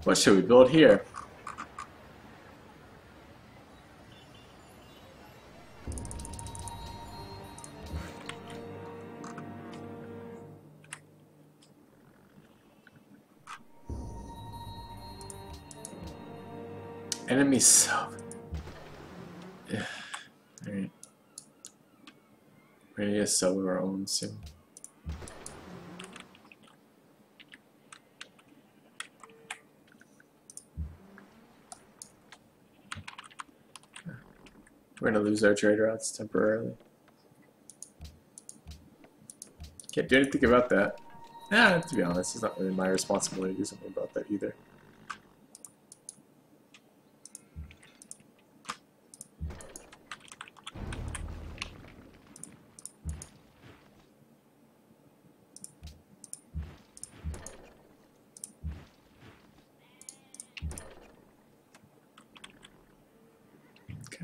What should we build here? Enemy sub. Alright. We're gonna get a sub of our own soon. We're gonna lose our trade routes temporarily. Can't do anything about that. Nah, to be honest, it's not really my responsibility to do something about that either. Okay.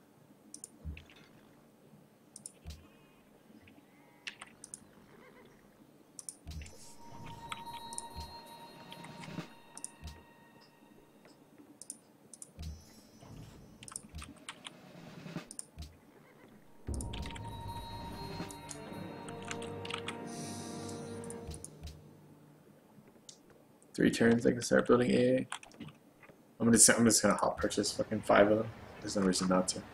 3 turns, I can start building AA. I'm just gonna hot purchase fucking 5 of them. There's no reason not to.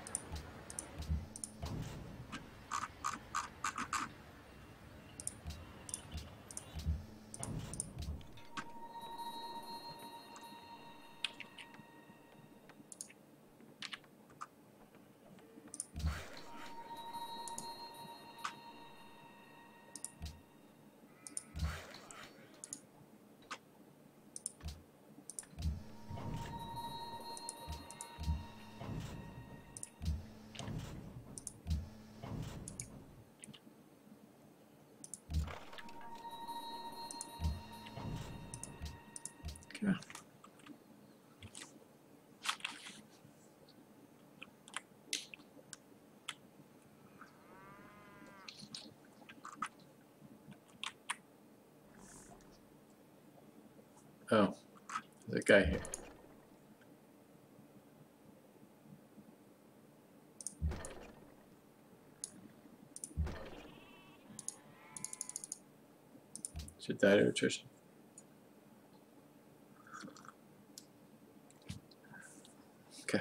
Okay. Oh, there's a guy here. Should die to attrition. Okay.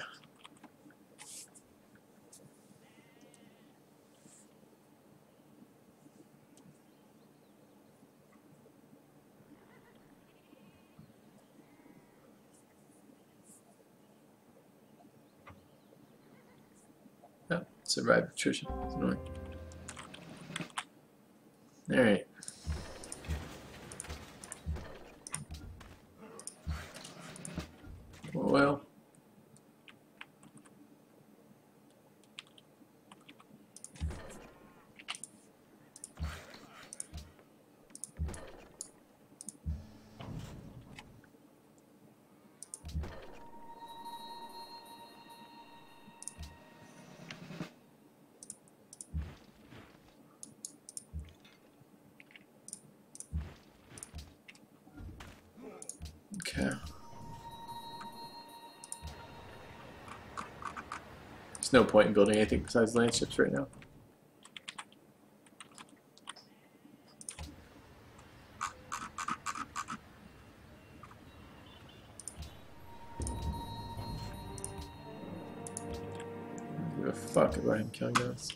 Oh, survived attrition. It's annoying. Alright. Well. Okay. There's no point in building anything besides land ships right now. I don't give a fuck about him killing us.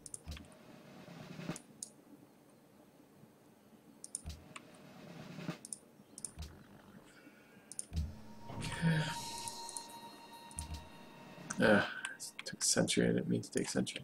It took a century. I didn't mean to take a century.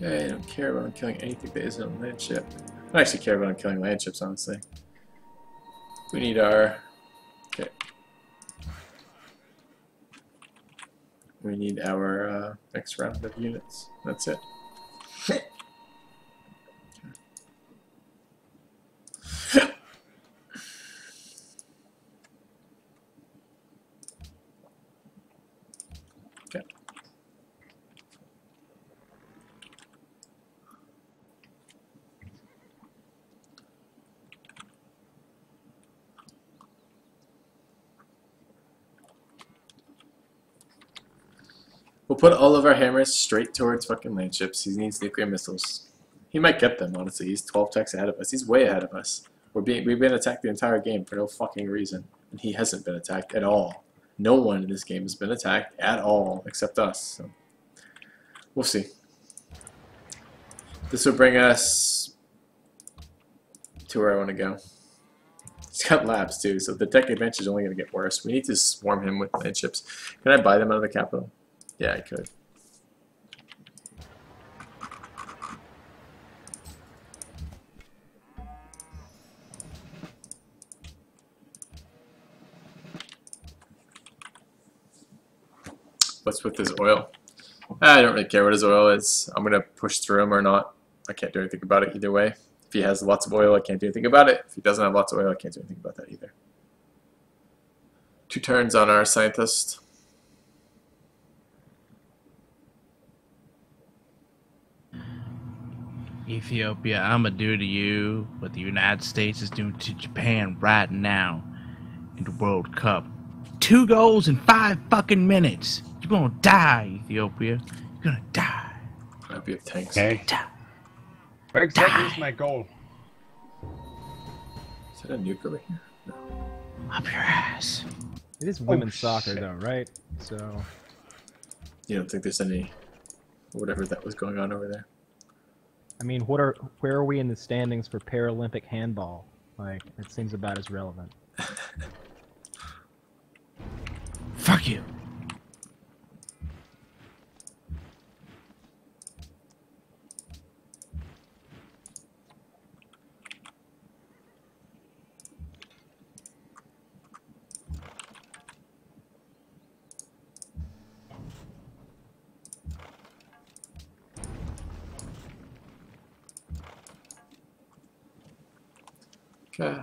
Okay, I don't care about killing anything that isn't a land ship. I don't actually care about killing land ships, honestly. We need our... Okay. We need our next round of units. That's it. Okay. We'll put all of our hammers straight towards fucking land ships. He needs nuclear missiles. He might get them, honestly. He's 12 techs ahead of us. He's way ahead of us. We've been attacked the entire game for no fucking reason. And he hasn't been attacked at all. No one in this game has been attacked at all except us. So we'll see. This will bring us to where I want to go. He's got labs too, so the tech advantage is only going to get worse. We need to swarm him with land ships. Can I buy them out of the capital? Yeah, I could. What's with his oil? I don't really care what his oil is. I'm going to push through him or not. I can't do anything about it either way. If he has lots of oil, I can't do anything about it. If he doesn't have lots of oil, I can't do anything about that either. 2 turns on our scientist. Ethiopia, I'ma do to you what the United States is doing to Japan right now in the World Cup. 2 goals in 5 fucking minutes. You're gonna die, Ethiopia. You're gonna die. I hope you have tanks. Okay. Die. Where exactly is my goal? Is that a nuke over here? No. Up your ass. It is women's shit. soccer, though, right? So You don't think there's any... whatever that was going on over there? I mean, where are we in the standings for Paralympic handball? Like, it seems about as relevant. Fuck you. Okay.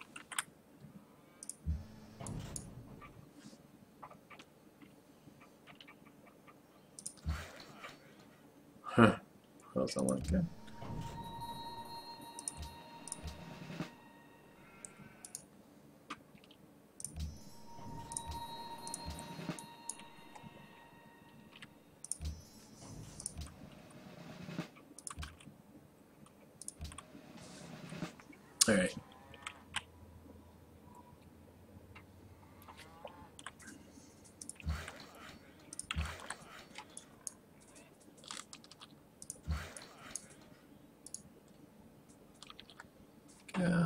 Huh. Well, it's not like that. All right. Yeah.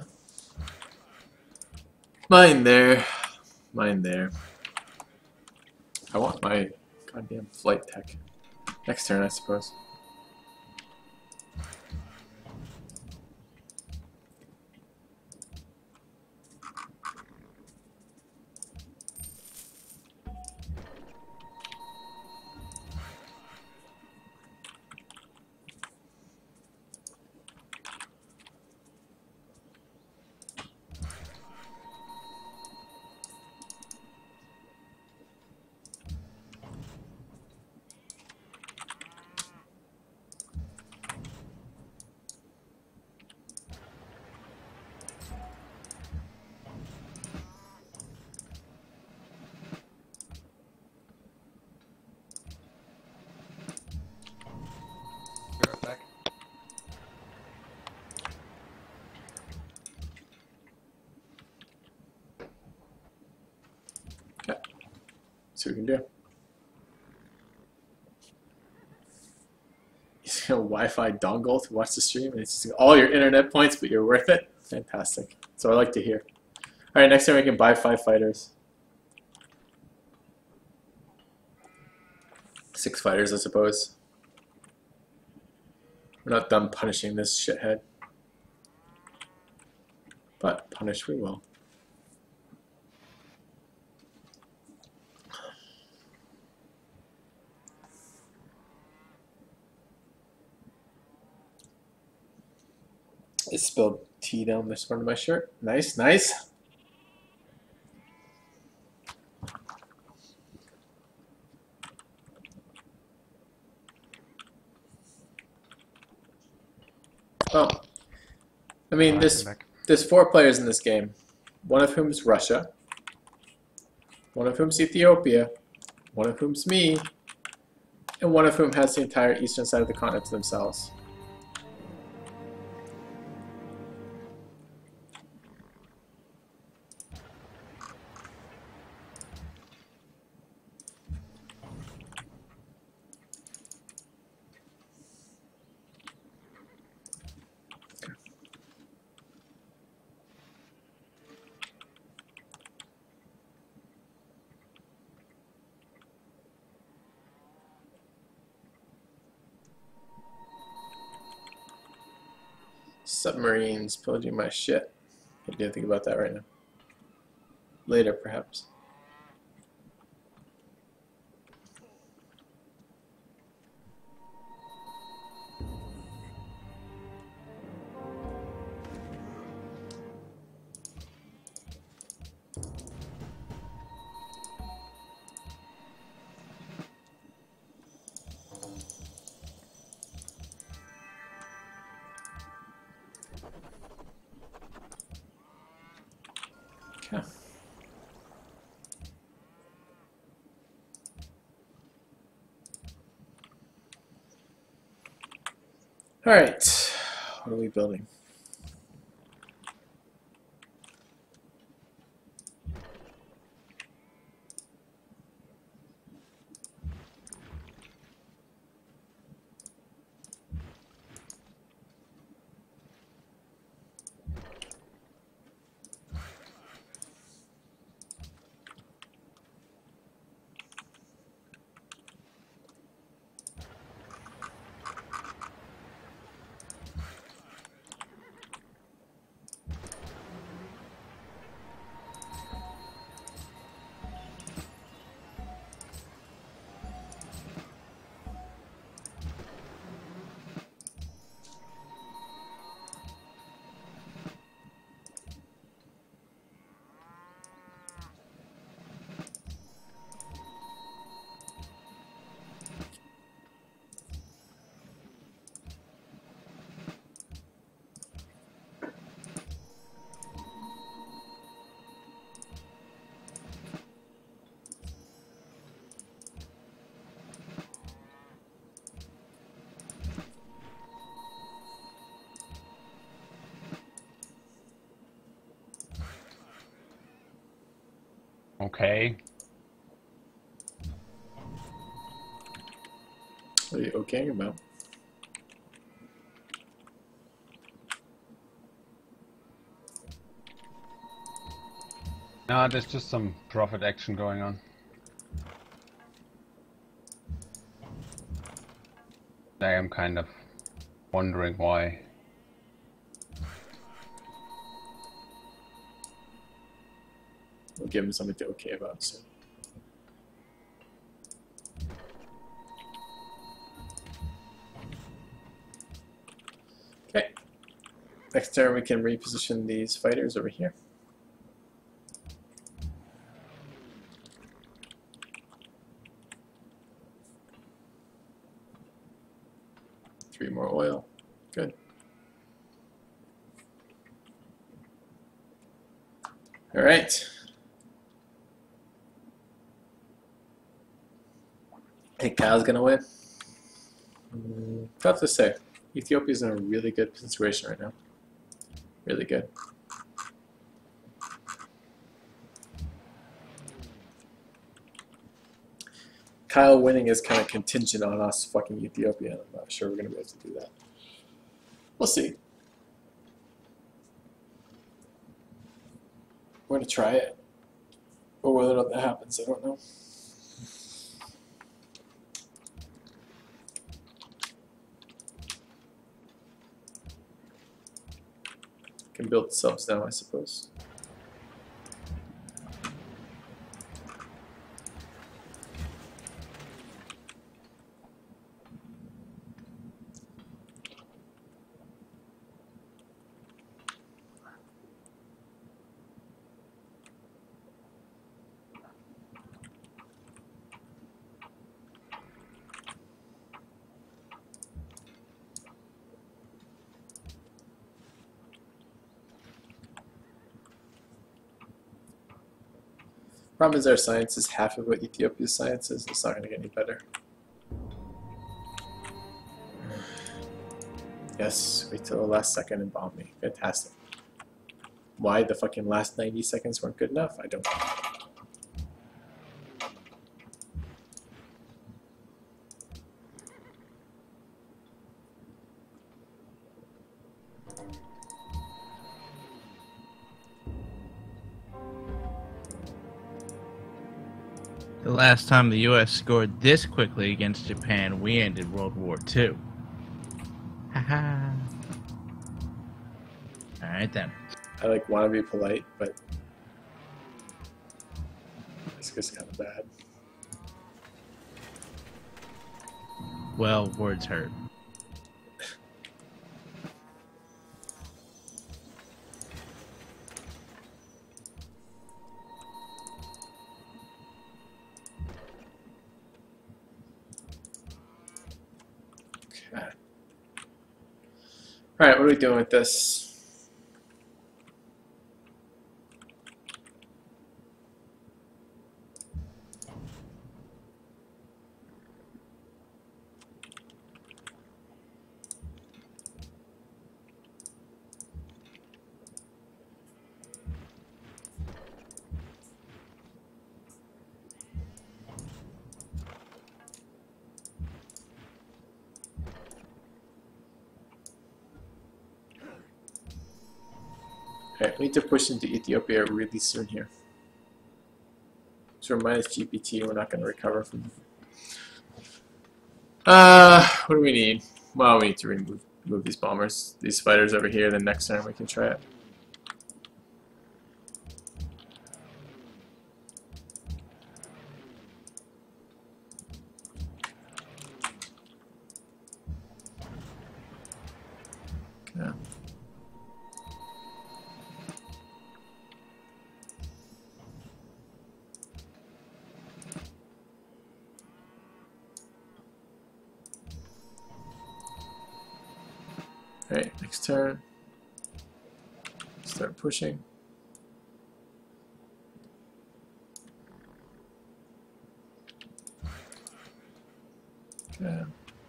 Mine there. Mine there. I want my goddamn flight tech. Next turn, I suppose. Be right back. Okay. See what we can do. He's got a Wi-Fi dongle to watch the stream, and it's just all your internet points, but you're worth it. Fantastic. So I like to hear. All right, next time we can buy 5 fighters. 6 fighters, I suppose. We're not done punishing this shithead. But punish we will. I spilled tea down this part of my shirt. Nice, nice. Oh, I mean, I'm there's back. 4 players in this game, one of whom's Russia, one of whom's Ethiopia, one of whom's me, and one of whom has the entire eastern side of the continent to themselves. Submarines pillaging my shit. Can't do anything about that right now. Later, perhaps. Okay. All right. What are we building? Okay. What are you okaying about? No, there's just some profit action going on. I am kind of wondering why. We'll give him something to okay about soon. Okay. Next turn we can reposition these fighters over here. Three more oil. Good. All right. I think Kyle's gonna win. Tough to say. Ethiopia's in a really good situation right now. Really good. Kyle winning is kind of contingent on us fucking Ethiopia. I'm not sure we're gonna be able to do that. We'll see. We're gonna try it. But whether or not that happens, I don't know. Can build subs now, I suppose. Problem is our science is half of what Ethiopia's science is. It's not going to get any better. Yes, wait till the last second and bomb me. Fantastic. Why the fucking last 90 seconds weren't good enough, I don't know. The last time the U.S. scored this quickly against Japan, we ended World War II. Haha. Alright then. I like want to be polite, but this gets kind of bad. Well, words hurt. Okay. Alright, what are we doing with this? Alright, we need to push into Ethiopia really soon here. So we're minus GPT, we're not going to recover from. What do we need? Well, we need to remove these bombers, these fighters over here. Then next time we can try it. Okay. Alright, next turn. Start pushing. Okay.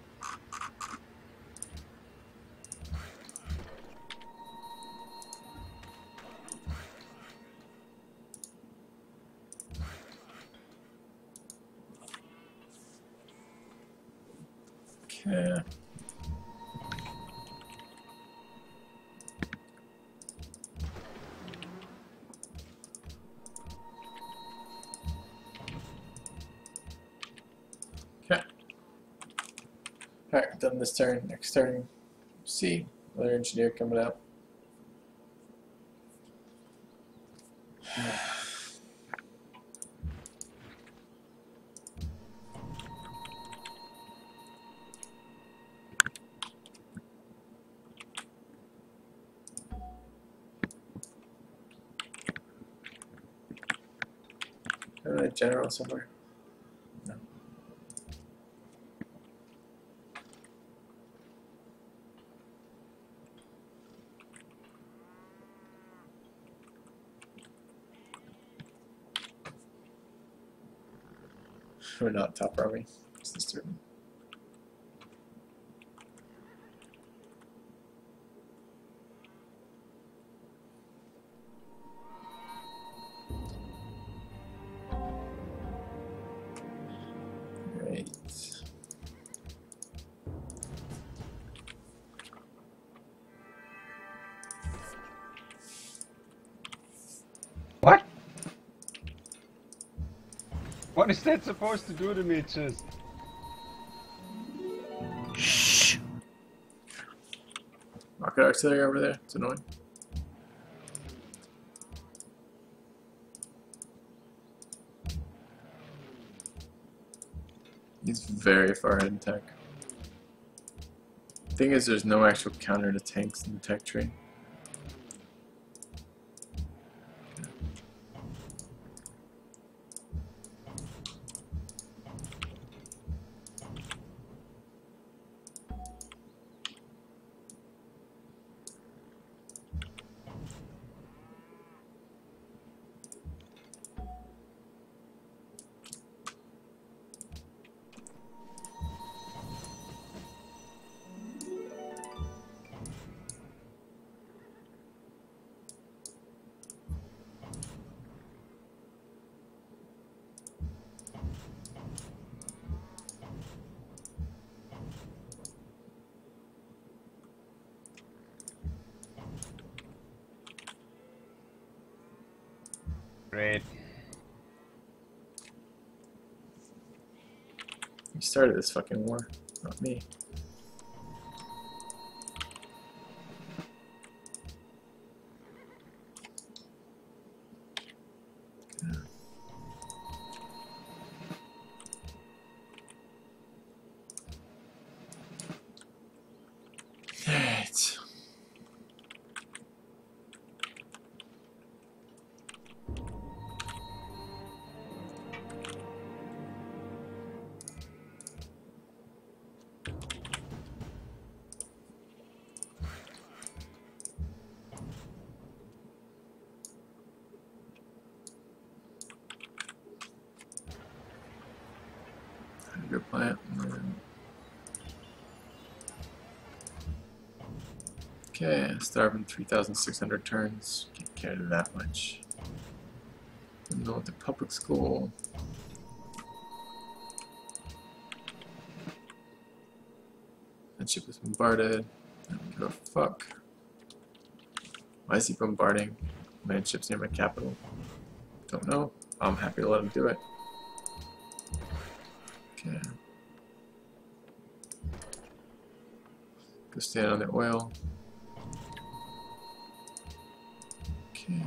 Okay. Okay. Alright, done this turn. Next turn, see another engineer coming out. General somewhere. No. We're not top army. It's this turn. Right. What? What is that supposed to do to me, just? Shh. Rocket artillery over there. It's annoying. He's very far ahead in tech. Thing is, there's no actual counter to tanks in the tech tree. Great. You started this fucking war, not me. Alright. Good plant. Okay, starving 3,600 turns. Can't carry that much. Go to public school. That ship was bombarded. I don't give a fuck. Why is he bombarding land ships near my capital? Don't know. I'm happy to let him do it. Okay. Go stand on the oil. Okay.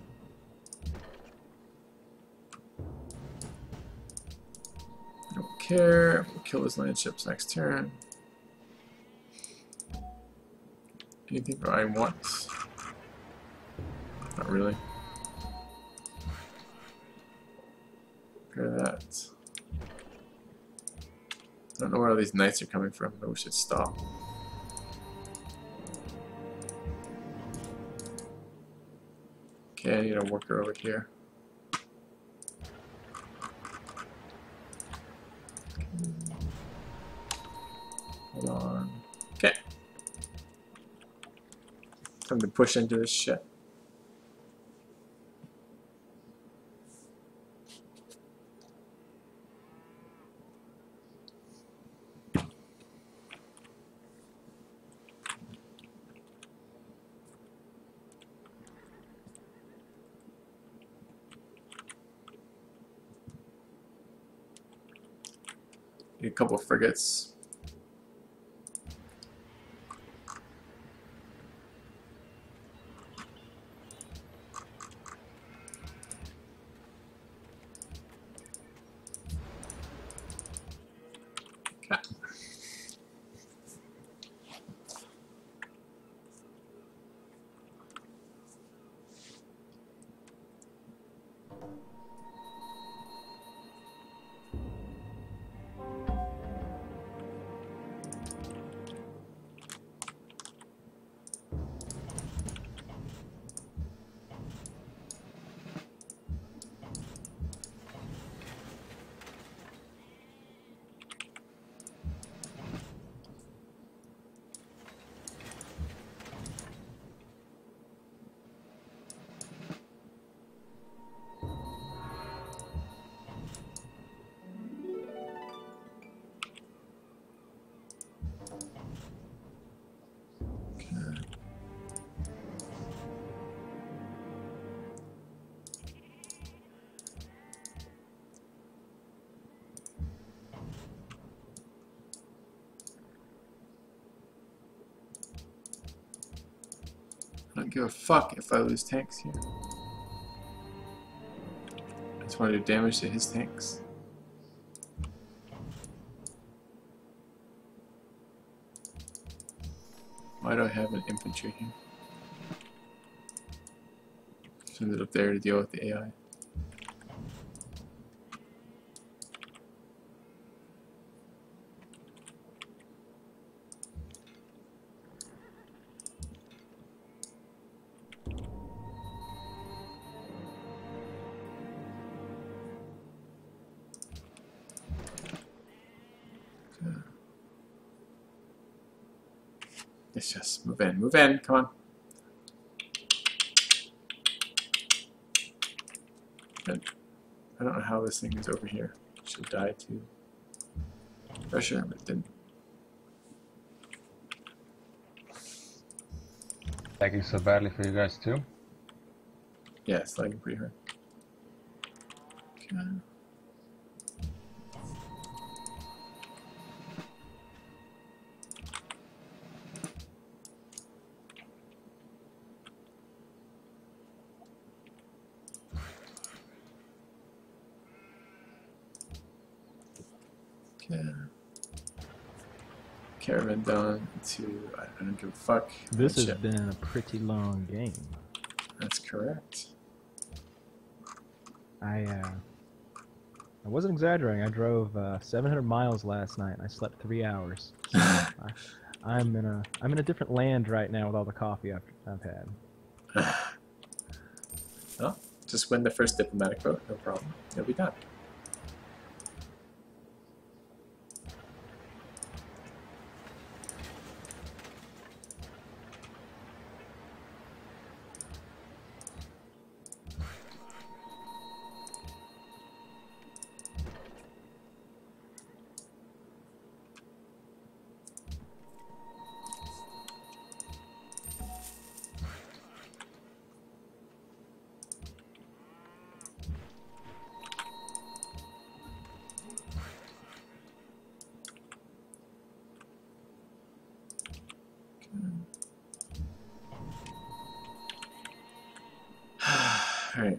I don't care. We'll kill his land ships next turn. Anything Ryan wants? Not really. Look at that. I don't know where all these knights are coming from, but we should stop. Okay, I need a worker over here. Hold on. Okay. Time to push into this shit. Need a couple of frigates. Okay. I don't give a fuck if I lose tanks here. I just want to do damage to his tanks. Why do I have an infantry here? Send it up there to deal with the AI. It's just move in, come on. Good. I don't know how this thing is over here. Should die to pressure, but it didn't. Lagging so badly for you guys too? Yeah, it's lagging pretty hard. Okay. Okay. Caravan down to I don't give a fuck. This has Shit. been a pretty long game. That's correct. I wasn't exaggerating. I drove 700 miles last night. I slept 3 hours. So I'm in a different land right now with all the coffee I've had. Well, just win the first diplomatic vote, no problem. You'll be done. Alright.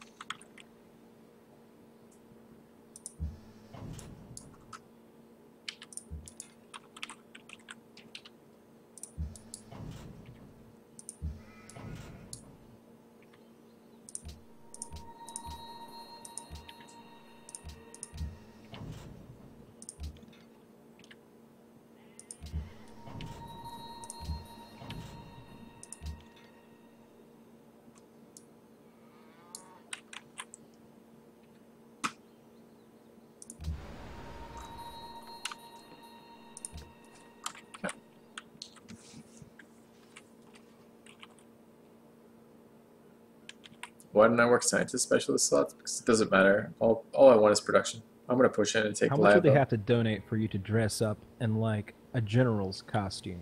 Why didn't I work scientist specialist slots? Because it doesn't matter. All I want is production. I'm gonna push in and take How the much lab would they up. have to donate for you to dress up in like a general's costume?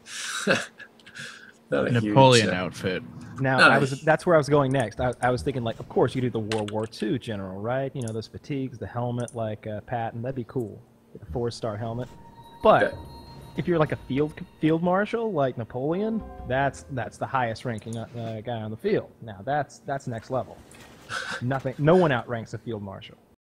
Not a Napoleon huge, outfit. Now, Nice. that's where I was going next. I was thinking, like, of course, you do the World War II general, right? You know, those fatigues, the helmet, like Patton, that'd be cool. Get a 4-star helmet. But Okay. if you're like a field marshal, like Napoleon, that's the highest ranking guy on the field. Now, that's next level. No one outranks a field marshal.